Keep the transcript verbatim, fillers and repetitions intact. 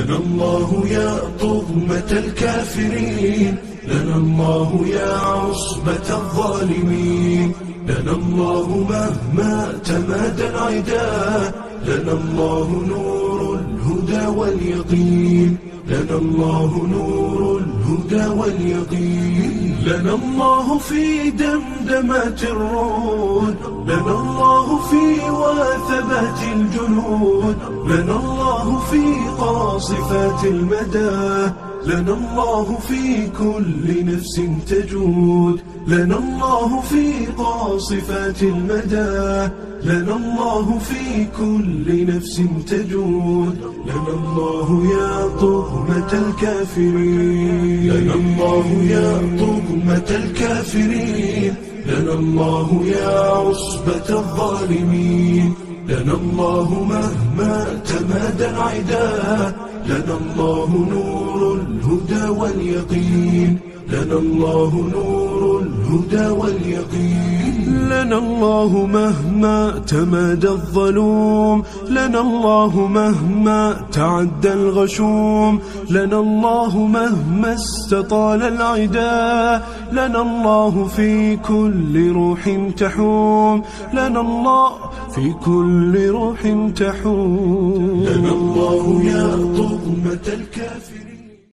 لنا الله يا طغمة الكافرين، لنا الله يا عصبة الظالمين، لنا الله مهما تمادى العدا، لنا الله نور الهدى واليقين، لنا الله نور الهدى واليقين، لنا الله في دمدمات الرعود، لنا الله في وثبات الجنود، لنا الله في قاصفات المدى، لنا الله في كل نفس تجود، لنا الله في قاصفات المدى، لنا الله في كل نفس تجود، لنا الله يا طغمة الكافرين، لنا الله يا طغمة الكافرين، لنا الله يا عصبة الظالمين، لنا الله مهما تمادى العدا، لنا الله نور الهدى واليقين، لنا الله نور الهدى واليقين، لنا الله مهما تمادى الظلوم، لنا الله مهما تعدى الغشوم، لنا الله مهما استطال العدا، لنا الله في كل روح تحوم، لنا الله في كل روح تحوم، لنا الله يا طغمة الكافرين.